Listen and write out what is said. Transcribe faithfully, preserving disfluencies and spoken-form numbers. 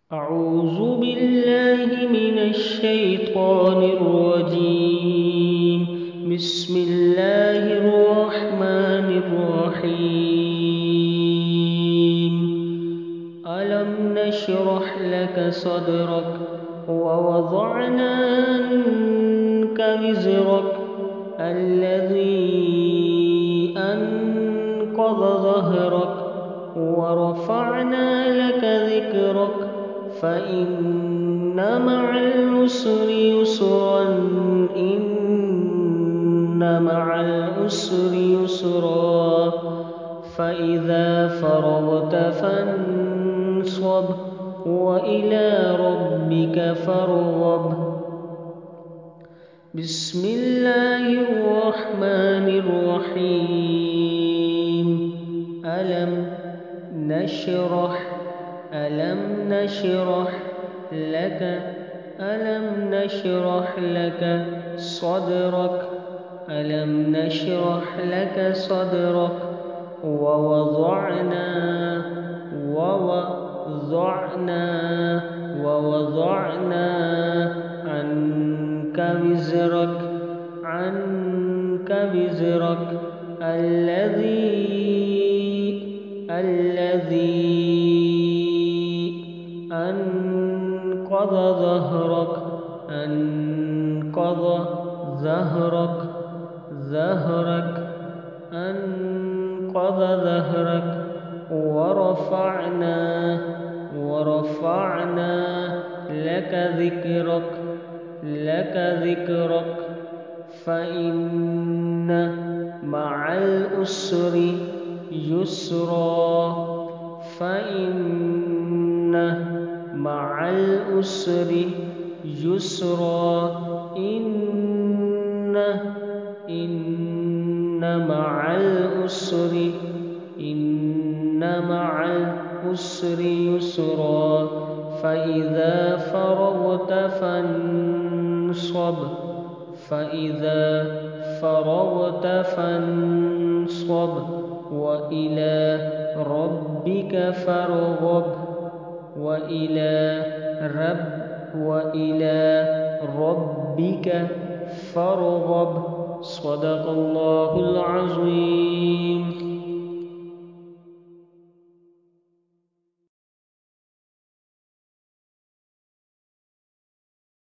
أعوذ بالله من الشيطان الرجيم. بسم الله الرحمن الرحيم. ألم نشرح لك صدرك ووضعنا عنك وزرك الذي أنقض ظهرك ورفعنا لك ذكرك فإن مع العسر يسرا إن مع العسر يسرا فإذا فرغت فانصب وإلى ربك فارغب. بسم الله الرحمن الرحيم. ألم نشرح ألم نشرح لك ألم نشرح لك صدرك ألم نشرح لك صدرك ووضعنا ووضعنا ووضعنا عنك وزرك عنك وزرك الذي الذي أنقض ظهرك أنقض ظهرك ظهرك أنقض ظهرك ورفعنا ورفعنا لك ذكرك لك ذكرك فإن مع العسر يسرا فإن مع العسر يسرا إن إن مع العسر إن مع العسر يسرا فإذا فرغت فانصب فإذا فرغت فانصب وإلى ربك فارغب وإلى رب وإلى ربك فارغب. صدق الله العظيم.